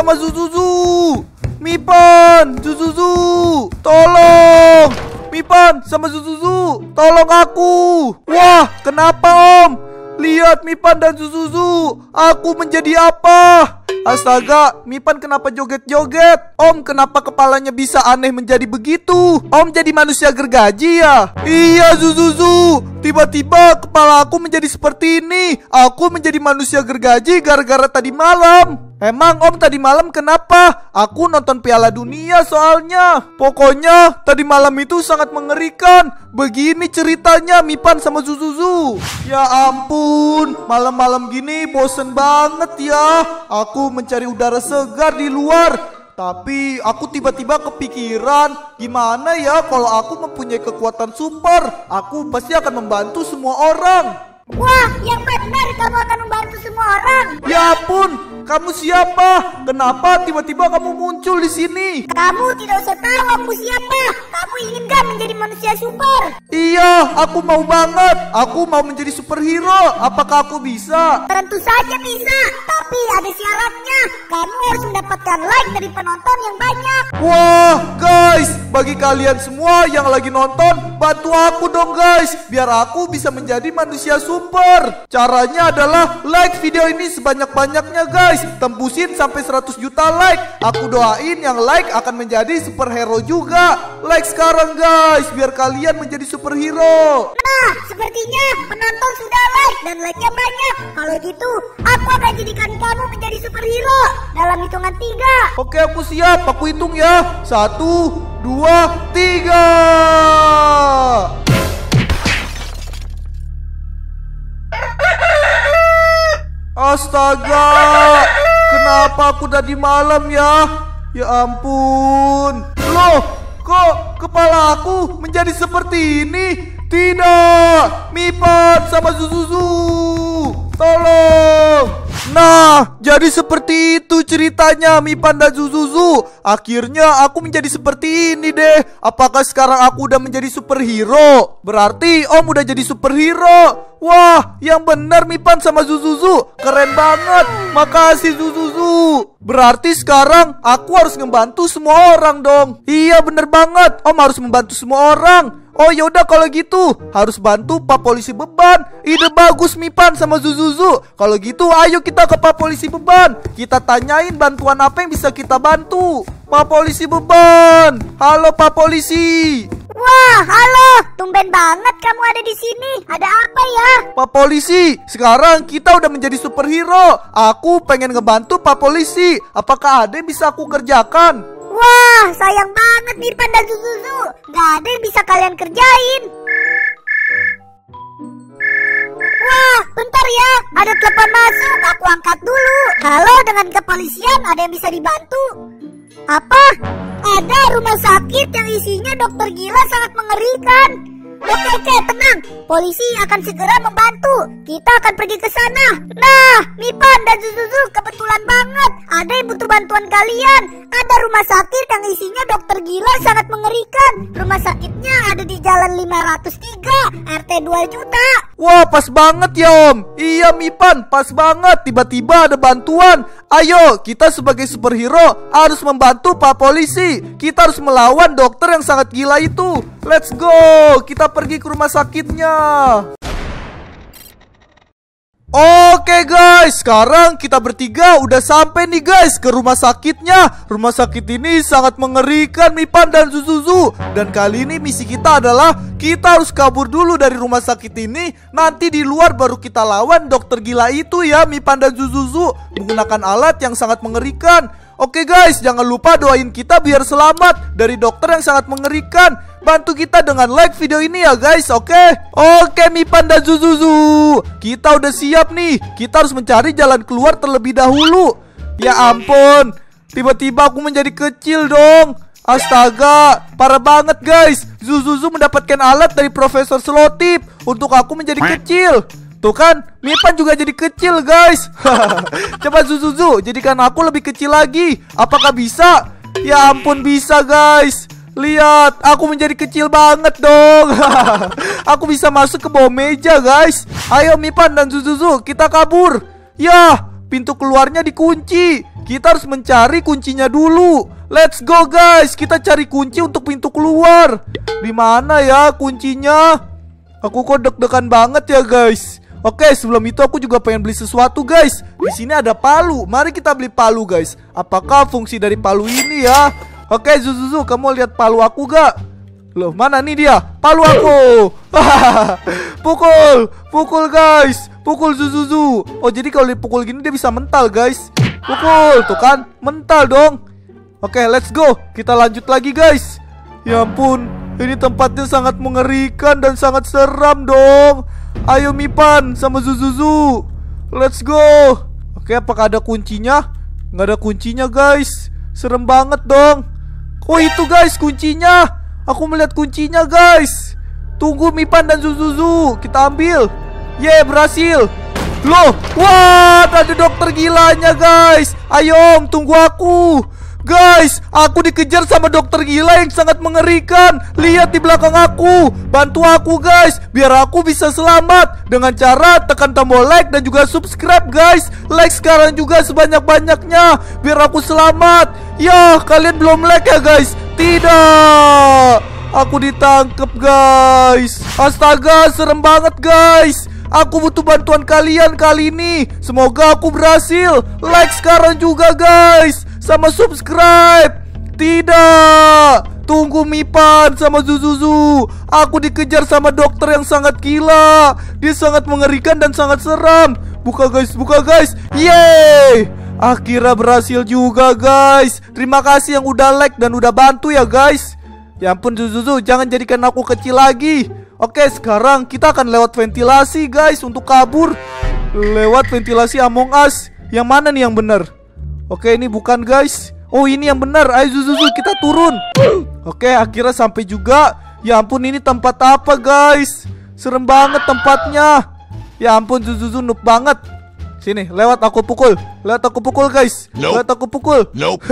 sama Zuzuzu. Mipan, Zuzuzu, tolong. Mipan sama Zuzuzu, tolong aku. Wah, kenapa Om? Lihat Mipan dan Zuzuzu, aku menjadi apa? Astaga, Mipan kenapa joget-joget? Om, kenapa kepalanya bisa aneh menjadi begitu? Om jadi manusia gergaji ya? Iya Zuzuzu, tiba-tiba kepala aku menjadi seperti ini. Aku menjadi manusia gergaji gara-gara tadi malam. Emang Om tadi malam kenapa? Aku nonton Piala Dunia soalnya. Pokoknya tadi malam itu sangat mengerikan. Begini ceritanya Mipan sama Zuzuzu. Ya ampun, malam-malam gini bosen banget ya. Aku mencari udara segar di luar. Tapi aku tiba-tiba kepikiran, gimana ya kalau aku mempunyai kekuatan super? Aku pasti akan membantu semua orang. Wah, yang benar kamu akan membantu semua orang. Ya ampun, kamu siapa? Kenapa tiba-tiba kamu muncul di sini? Kamu tidak usah tahu aku siapa. Kamu ingin gak menjadi manusia super? Iya, aku mau banget. Aku mau menjadi superhero. Apakah aku bisa? Tentu saja bisa. Tapi ada syaratnya. Kamu harus mendapatkan like dari penonton yang banyak. Wah, guys, bagi kalian semua yang lagi nonton, bantu aku dong guys, biar aku bisa menjadi manusia super. Caranya adalah like video ini sebanyak-banyaknya guys. Tembusin sampai 100 juta like. Aku doain yang like akan menjadi superhero juga. Like sekarang guys, biar kalian menjadi superhero. Nah, sepertinya penonton sudah like dan like-nya banyak. Kalau gitu, aku akan jadikan kamu menjadi superhero dalam hitungan 3. Oke, aku siap. Aku hitung ya. 1, 2, 3. Astaga, kenapa aku tadi malam ya? Ya ampun. Loh, kok kepala aku menjadi seperti ini? Tidak, Mipan sama Zuzuzu, tolong. Nah, jadi seperti itu ceritanya Mipan dan Zuzuzu. Akhirnya aku menjadi seperti ini deh. Apakah sekarang aku udah menjadi superhero? Berarti Om udah jadi superhero. Wah, yang benar Mipan sama Zuzuzu. Keren banget. Makasih Zuzuzu. Berarti sekarang aku harus ngebantu semua orang dong. Iya bener banget, Om harus membantu semua orang. Oh yaudah kalau gitu harus bantu Pak Polisi Beban. Ide bagus Mipan sama Zuzuzu. Kalau gitu ayo kita ke Pak Polisi Beban. Kita tanyain bantuan apa yang bisa kita bantu. Pak Polisi Beban. Halo Pak Polisi. Wah, halo. Tumben banget kamu ada di sini. Ada apa ya? Pak Polisi, sekarang kita udah menjadi superhero. Aku pengen ngebantu Pak Polisi. Apakah ada yang bisa aku kerjakan? Wah, sayang banget Mipan dan Zuzuzu. Gak ada yang bisa kalian kerjain. Wah, bentar ya. Ada telepon masuk. Aku angkat dulu. Halo, dengan kepolisian, ada yang bisa dibantu? Apa? Ada rumah sakit yang isinya dokter gila sangat mengerikan. Oke, tenang. Polisi akan segera membantu. Kita akan pergi ke sana. Nah, Mipan dan Zuzuzu, kebetulan banget. Ada yang butuh bantuan kalian. Ada rumah sakit yang isinya dokter gila sangat mengerikan. Rumah sakitnya ada di Jalan 503, RT 2 juta. Wah, pas banget ya Om. Iya Mipan, pas banget. Tiba-tiba ada bantuan. Ayo, kita sebagai superhero harus membantu Pak Polisi. Kita harus melawan dokter yang sangat gila itu. Let's go, kita pergi ke rumah sakitnya. Oke guys, sekarang kita bertiga udah sampai nih guys ke rumah sakitnya. Rumah sakit ini sangat mengerikan Mipan dan Zuzuzu. Dan kali ini misi kita adalah kita harus kabur dulu dari rumah sakit ini. Nanti di luar baru kita lawan dokter gila itu ya Mipan dan Zuzuzu, menggunakan alat yang sangat mengerikan. Oke guys, jangan lupa doain kita biar selamat dari dokter yang sangat mengerikan. Bantu kita dengan like video ini ya guys, oke? Oke Mipan dan Zuzuzu, kita udah siap nih. Kita harus mencari jalan keluar terlebih dahulu. Ya ampun, tiba-tiba aku menjadi kecil dong. Astaga, parah banget guys. Zuzuzu mendapatkan alat dari Profesor Slotip untuk aku menjadi kecil. Tuh kan, Mipan juga jadi kecil guys. Coba Zuzuzu, jadikan aku lebih kecil lagi. Apakah bisa? Ya ampun bisa guys. Lihat, aku menjadi kecil banget dong. Aku bisa masuk ke bawah meja guys. Ayo Mipan dan Zuzuzu, kita kabur. Ya, pintu keluarnya dikunci. Kita harus mencari kuncinya dulu. Let's go guys, kita cari kunci untuk pintu keluar. Di mana ya kuncinya? Aku kok deg-degan banget ya guys. Oke, sebelum itu aku juga pengen beli sesuatu guys. Di sini ada palu. Mari kita beli palu guys. Apakah fungsi dari palu ini ya? Oke, Zuzuzu, kamu lihat palu aku gak? Loh, mana nih dia? Palu aku. Pukul guys. Pukul Zuzuzu. Oh, jadi kalau dipukul gini dia bisa mental guys. Pukul, tuh kan? Mental dong. Oke, let's go. Kita lanjut lagi guys. Ya ampun, ini tempatnya sangat mengerikan dan sangat seram dong. Ayo Mipan sama Zuzuzu, let's go. Oke, apakah ada kuncinya? Nggak ada kuncinya guys. Serem banget dong. Oh itu guys kuncinya. Aku melihat kuncinya guys. Tunggu Mipan dan Zuzuzu, kita ambil. Yeay, berhasil. Loh, wah, ada dokter gilanya guys. Ayo Om, tunggu aku. Guys, aku dikejar sama dokter gila yang sangat mengerikan. Lihat di belakang aku. Bantu aku guys, biar aku bisa selamat. Dengan cara tekan tombol like dan juga subscribe guys. Like sekarang juga sebanyak-banyaknya, biar aku selamat. Ya, kalian belum like ya guys? Tidak. Aku ditangkap guys. Astaga, serem banget guys. Aku butuh bantuan kalian kali ini. Semoga aku berhasil. Like sekarang juga guys, sama subscribe. Tidak. Tunggu Mipan sama Zuzuzu. Aku dikejar sama dokter yang sangat gila. Dia sangat mengerikan dan sangat seram. Buka guys, buka guys. Yeay, akhirnya berhasil juga guys. Terima kasih yang udah like dan udah bantu ya guys. Ya ampun Zuzuzu, jangan jadikan aku kecil lagi. Oke, sekarang kita akan lewat ventilasi guys untuk kabur. Lewat ventilasi Among Us. Yang mana nih yang benar? Oke, ini bukan guys. Oh, ini yang benar. Ayo Zuzuzu, kita turun. Oke, akhirnya sampai juga. Ya ampun, ini tempat apa guys? Serem banget tempatnya. Ya ampun Zuzuzu, noob banget. Sini, lewat aku pukul. Lewat aku pukul guys. Lewat aku pukul.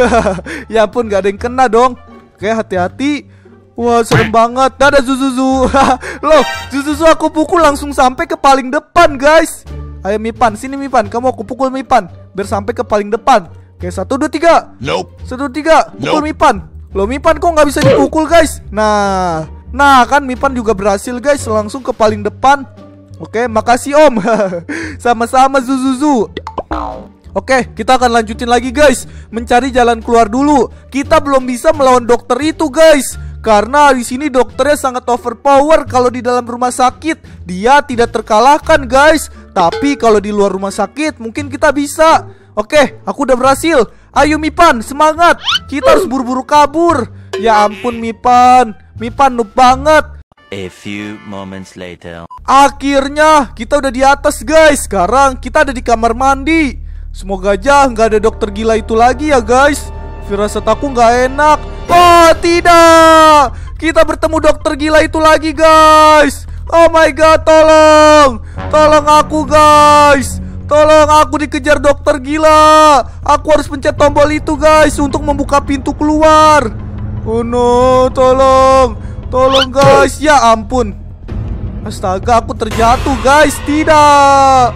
Ya ampun, gak ada yang kena dong. Oke, hati-hati. Wah, serem banget. Dadah Zuzuzu. Loh, Zuzuzu aku pukul langsung sampai ke paling depan guys. Ayo Mipan, sini Mipan. Kamu aku pukul Mipan, biar sampai ke paling depan. Oke, 1, 2, 3. 1, 2, 3. Pukul Mipan. Loh, Mipan kok nggak bisa dipukul guys? Nah kan Mipan juga berhasil guys, langsung ke paling depan. Oke, makasih Om. Sama-sama Zuzuzu. Oke, kita akan lanjutin lagi guys, mencari jalan keluar dulu. Kita belum bisa melawan dokter itu guys, karena di sini dokternya sangat overpower. Kalau di dalam rumah sakit dia tidak terkalahkan guys, tapi kalau di luar rumah sakit mungkin kita bisa. Oke, aku udah berhasil. Ayo Mipan, semangat. Kita harus buru-buru kabur. Ya ampun Mipan, Mipan noob banget. A few moments later. Akhirnya kita udah di atas guys. Sekarang kita ada di kamar mandi. Semoga aja nggak ada dokter gila itu lagi ya guys. Firasat aku nggak enak. Oh tidak, kita bertemu dokter gila itu lagi guys. Oh my god, tolong. Tolong aku guys. Tolong, aku dikejar dokter gila. Aku harus pencet tombol itu guys untuk membuka pintu keluar. Oh no, tolong. Tolong guys, ya ampun. Astaga, aku terjatuh guys. Tidak.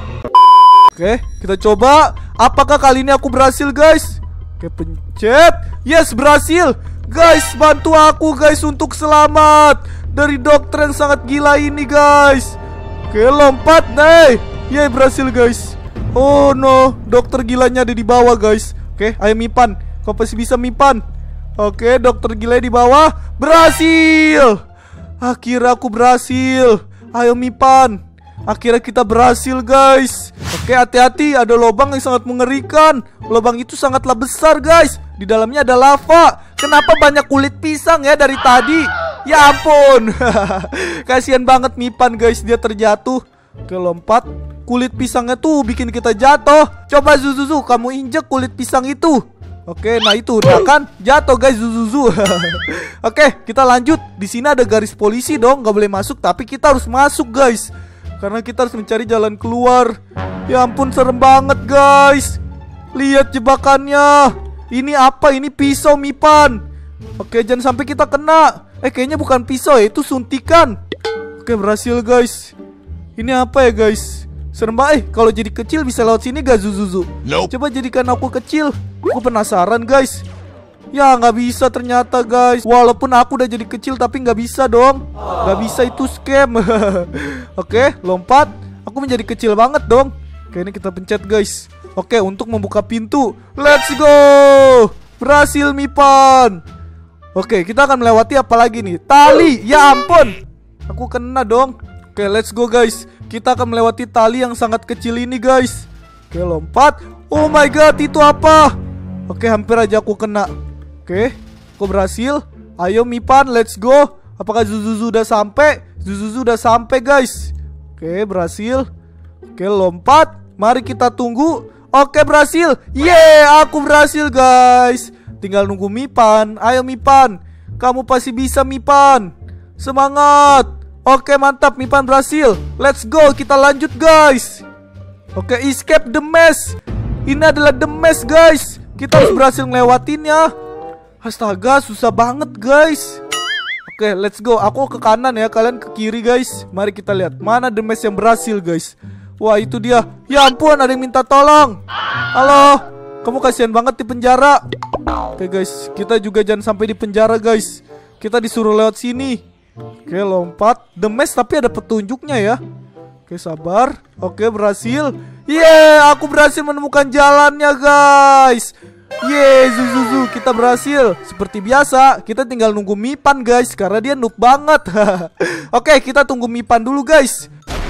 Oke, kita coba. Apakah kali ini aku berhasil guys? Oke, pencet. Yes, berhasil. Guys, bantu aku guys untuk selamat dari dokter yang sangat gila ini guys. Oke, lompat deh. Yeay, berhasil guys. Oh no, dokter gilanya ada di bawah guys. Oke, ayo Mipan, kau pasti bisa Mipan. Oke, dokter gila di bawah. Berhasil. Akhirnya aku berhasil. Ayo Mipan. Akhirnya kita berhasil guys. Oke, hati-hati, ada lubang yang sangat mengerikan. Lubang itu sangatlah besar guys. Di dalamnya ada lava. Kenapa banyak kulit pisang ya dari tadi? Ya ampun. Kasihan banget Mipan guys, dia terjatuh. Oke, lompat. Kulit pisangnya tuh bikin kita jatuh. Coba Zuzuzu, kamu injek kulit pisang itu. Oke, nah itu, nah kan jatuh guys Zuzuzu. Oke, kita lanjut. Di sini ada garis polisi dong, nggak boleh masuk, tapi kita harus masuk guys, karena kita harus mencari jalan keluar. Ya ampun, serem banget guys. Lihat jebakannya. Ini apa? Ini pisau Mipan. Oke, jangan sampai kita kena. Kayaknya bukan pisau ya, itu suntikan. Oke, berhasil guys. Ini apa ya guys? Serem banget. Kalau jadi kecil bisa lewat sini gak Zuzuzu? Nope. Coba jadikan aku kecil. Aku penasaran guys. Ya nggak bisa ternyata guys. Walaupun aku udah jadi kecil tapi nggak bisa dong. Nggak bisa, itu scam. Oke, lompat. Aku menjadi kecil banget dong. Oke, ini kita pencet guys. Oke, untuk membuka pintu. Let's go. Berhasil Mipan. Oke, kita akan melewati apa lagi nih? Tali. Ya ampun. Aku kena dong. Oke, let's go guys. Kita akan melewati tali yang sangat kecil ini guys. Oke, lompat. Oh my god, itu apa? Oke, hampir aja aku kena. Oke, aku berhasil. Ayo Mipan, let's go. Apakah Zuzuzu udah sampai? Zuzuzu udah sampai guys. Oke, berhasil. Oke, lompat. Mari kita tunggu. Oke, berhasil. Yeay, aku berhasil guys. Tinggal nunggu Mipan. Ayo Mipan, kamu pasti bisa Mipan. Semangat. Oke, mantap, Mipan berhasil. Let's go, kita lanjut guys. Oke, escape the mess. Ini adalah the mess guys. Kita harus berhasil ngelewatinnya. Astaga, susah banget guys. Oke, let's go. Aku ke kanan ya, kalian ke kiri guys. Mari kita lihat mana the mess yang berhasil guys. Wah, itu dia. Ya ampun, ada yang minta tolong. Halo, kamu kasihan banget di penjara. Oke guys, kita juga jangan sampai di penjara guys. Kita disuruh lewat sini. Oke, lompat. The mess tapi ada petunjuknya ya. Oke, sabar. Oke, berhasil. Yeay, aku berhasil menemukan jalannya guys. Yeay, Zuzuzu, kita berhasil. Seperti biasa, kita tinggal nunggu Mipan guys, karena dia noob banget. Oke, kita tunggu Mipan dulu guys.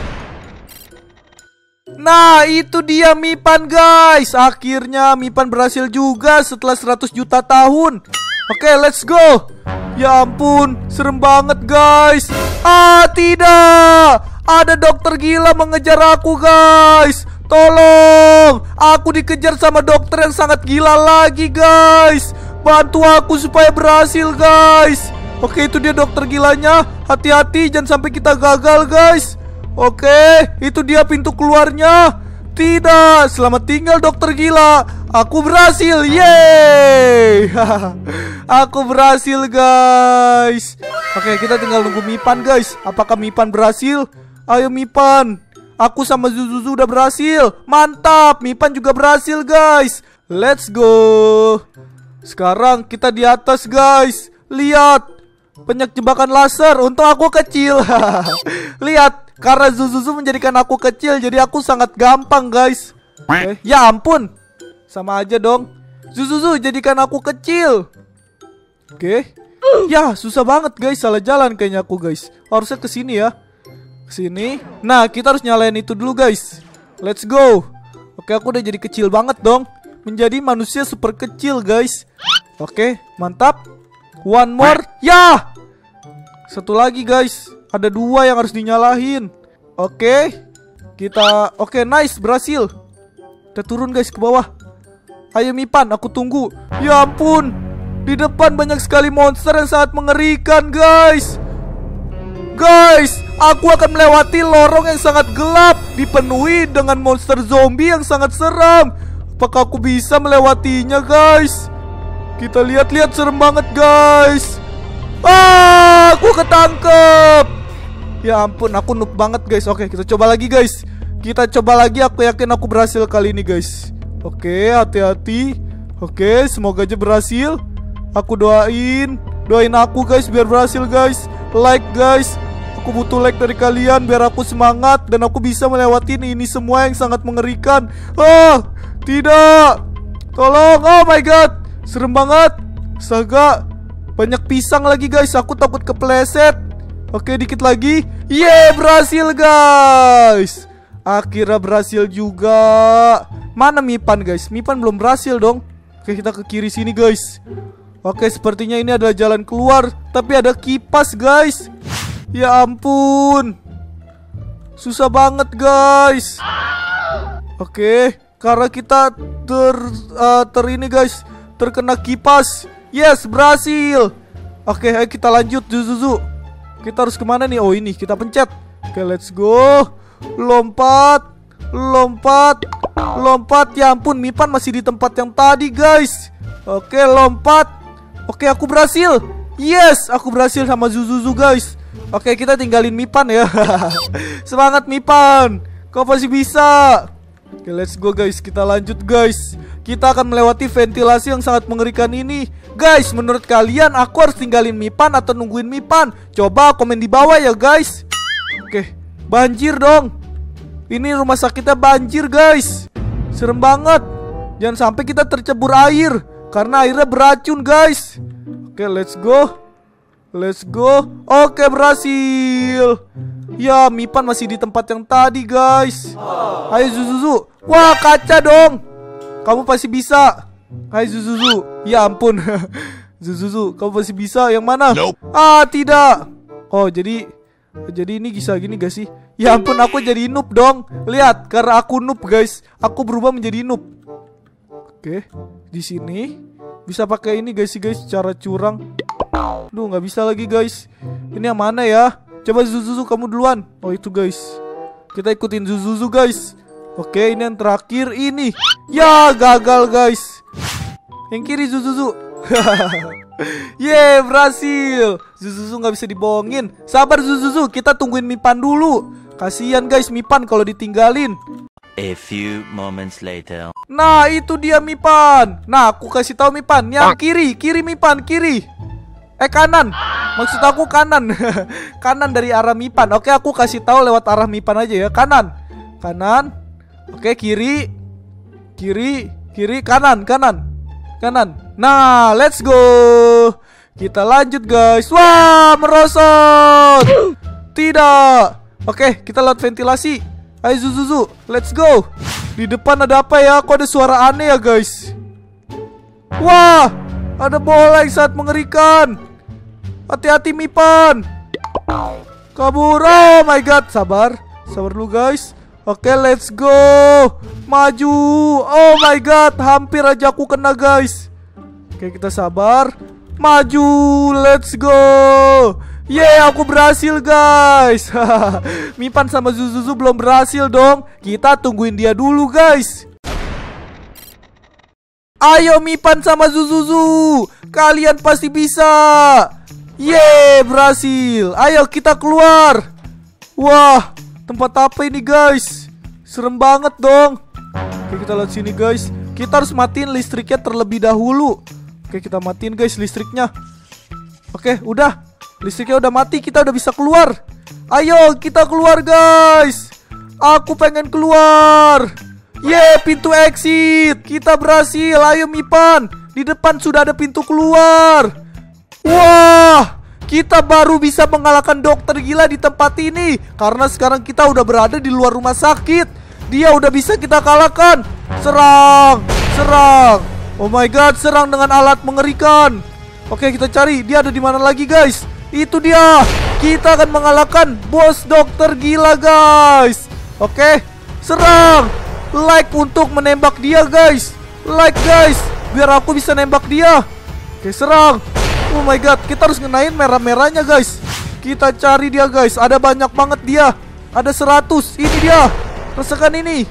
Nah, itu dia Mipan guys. Akhirnya Mipan berhasil juga setelah 100 juta tahun. Oke, let's go. Ya ampun, serem banget guys. Ah, tidak. Ada dokter gila mengejar aku guys. Tolong, aku dikejar sama dokter yang sangat gila lagi guys. Bantu aku supaya berhasil guys. Oke, itu dia dokter gilanya. Hati-hati, jangan sampai kita gagal guys. Oke, itu dia pintu keluarnya. Tidak, selamat tinggal dokter gila. Aku berhasil, yeay. Aku berhasil guys. Oke, kita tinggal nunggu Mipan guys. Apakah Mipan berhasil? Ayo Mipan. Aku sama Zuzuzu udah berhasil. Mantap, Mipan juga berhasil guys. Let's go. Sekarang kita di atas guys. Lihat, banyak jebakan laser. Untung aku kecil. Lihat, karena Zuzuzu menjadikan aku kecil, jadi aku sangat gampang guys. Ya ampun, sama aja dong. Zuzuzu jadikan aku kecil. Oke. Ya, susah banget guys, salah jalan kayaknya aku guys. Harusnya kesini ya. Sini. Nah, kita harus nyalain itu dulu guys. Let's go. Oke, aku udah jadi kecil banget dong. Menjadi manusia super kecil guys. Oke, mantap. One more. Ya, satu lagi guys. Ada dua yang harus dinyalahin. Oke, kita. Oke, nice, berhasil. Kita turun guys ke bawah. Ayo Mipan, aku tunggu. Ya ampun, di depan banyak sekali monster yang sangat mengerikan guys. Guys, aku akan melewati lorong yang sangat gelap, dipenuhi dengan monster zombie yang sangat seram. Apakah aku bisa melewatinya guys? Kita lihat-lihat, serem banget guys. Ah, aku ketangkep. Ya ampun, aku noob banget guys. Oke, kita coba lagi guys. Kita coba lagi, aku yakin aku berhasil kali ini guys. Oke, hati-hati. Oke, semoga aja berhasil. Aku doain aku guys biar berhasil guys. Like guys, aku butuh like dari kalian biar aku semangat dan aku bisa melewati ini semua yang sangat mengerikan. Ah, tidak. Tolong, oh my god, serem banget. Astaga, banyak pisang lagi guys, aku takut kepleset. Oke, dikit lagi. Yeay, berhasil guys. Akhirnya berhasil juga. Mana Mipan guys? Mipan belum berhasil dong. Oke, kita ke kiri sini guys. Oke, sepertinya ini adalah jalan keluar, tapi ada kipas guys. Ya ampun, susah banget guys. Oke, karena kita ini guys, terkena kipas. Yes, berhasil. Oke, ayo kita lanjut Zuzuzu. Kita harus kemana nih? Oh, ini kita pencet. Oke, let's go. Lompat, lompat, lompat. Ya ampun, Mipan masih di tempat yang tadi guys. Oke, lompat. Oke, aku berhasil. Yes, aku berhasil sama Zuzuzu guys. Oke, kita tinggalin Mipan ya. Semangat Mipan. Kau pasti bisa. Oke, let's go guys. Kita lanjut guys. Kita akan melewati ventilasi yang sangat mengerikan ini. Guys, menurut kalian aku harus tinggalin Mipan atau nungguin Mipan? Coba komen di bawah ya guys. Oke, banjir dong. Ini rumah sakitnya banjir guys. Serem banget. Jangan sampai kita tercebur air, karena airnya beracun guys. Oke, let's go. Let's go. Oke, berhasil. Ya, Mipan masih di tempat yang tadi guys. Ayo Zuzuzu. Wah, kaca dong. Kamu pasti bisa. Hai Zuzuzu. Ya ampun. Zuzuzu, kamu pasti bisa. Yang mana? Nope. Ah, tidak. Oh, jadi ini bisa gini gak sih? Ya ampun, aku jadi noob dong. Lihat, karena aku noob guys, aku berubah menjadi noob. Oke, di sini bisa pakai ini guys, cara curang. Duh, nggak bisa lagi guys. Ini yang mana ya? Coba Zuzuzu, kamu duluan. Oh, itu guys. Kita ikutin Zuzuzu guys. Oke, ini yang terakhir ini. Ya, gagal guys. Yang kiri Zuzuzu. Yeay, berhasil. Zuzuzu nggak bisa dibohongin. Sabar Zuzuzu, kita tungguin Mipan dulu. Kasihan guys Mipan kalau ditinggalin. A few moments later. Nah, itu dia Mipan. Nah, aku kasih tahu Mipan, yang kiri Mipan, kiri. Kanan. Maksud aku kanan. Kanan dari arah Mipan. Oke, aku kasih tahu lewat arah Mipan aja ya. Kanan. Oke, kiri, kanan. Nah, let's go. Kita lanjut guys. Wah, merosot. Tidak. Oke, kita lewat ventilasi. Ayo Zuzuzu, let's go. Di depan ada apa ya? Kok ada suara aneh ya guys? Wah, ada bola yang sangat mengerikan. Hati-hati Mipan. Kabur. Oh my god. Sabar dulu guys. Oke, let's go. Maju. Oh my god, hampir aja aku kena guys. Oke, kita sabar. Maju. Let's go. Yeay, aku berhasil guys. Mipan sama Zuzuzu belum berhasil dong. Kita tungguin dia dulu guys. Ayo Mipan sama Zuzuzu, kalian pasti bisa. Yeay, berhasil. Ayo kita keluar. Wah, tempat apa ini guys? Serem banget dong. Oke, kita lihat sini guys. Kita harus matiin listriknya terlebih dahulu. Oke, kita matiin guys listriknya. Oke, udah. Listriknya udah mati, kita udah bisa keluar. Ayo kita keluar guys. Aku pengen keluar. Yeay, pintu exit. Kita berhasil. Ayo Mipan, di depan sudah ada pintu keluar. Wah, kita baru bisa mengalahkan dokter gila di tempat ini, karena sekarang kita udah berada di luar rumah sakit. Dia udah bisa kita kalahkan. Serang. Oh my god, serang dengan alat mengerikan. Oke, kita cari dia ada di mana lagi guys. Itu dia. Kita akan mengalahkan bos dokter gila guys. Oke, serang. Like untuk menembak dia guys. Like guys, biar aku bisa nembak dia. Oke, serang. Oh my god, kita harus ngenain merah-merahnya guys. Kita cari dia guys. Ada banyak banget dia. Ada 100. Ini dia. Rasakan ini.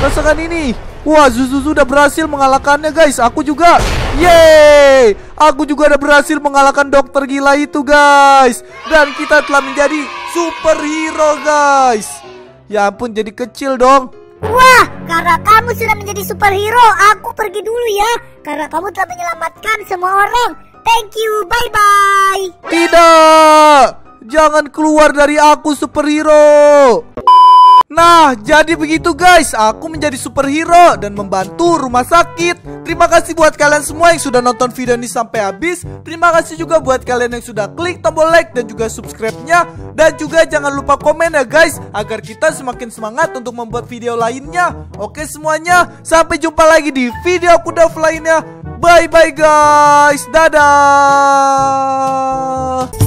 Wah, Zuzuzu udah berhasil mengalahkannya guys. Aku juga. Yeay, aku juga udah berhasil mengalahkan dokter gila itu guys. Dan kita telah menjadi superhero guys. Ya ampun, jadi kecil dong. Wah, karena kamu sudah menjadi superhero, aku pergi dulu ya. Karena kamu telah menyelamatkan semua orang. Thank you, bye-bye. Tidak, jangan keluar dari aku superhero. Nah, jadi begitu guys, aku menjadi superhero dan membantu rumah sakit. Terima kasih buat kalian semua yang sudah nonton video ini sampai habis. Terima kasih juga buat kalian yang sudah klik tombol like dan juga subscribe-nya. Dan juga jangan lupa komen ya guys, agar kita semakin semangat untuk membuat video lainnya. Oke semuanya, sampai jumpa lagi di video Kuda lainnya. Bye bye guys, dadah.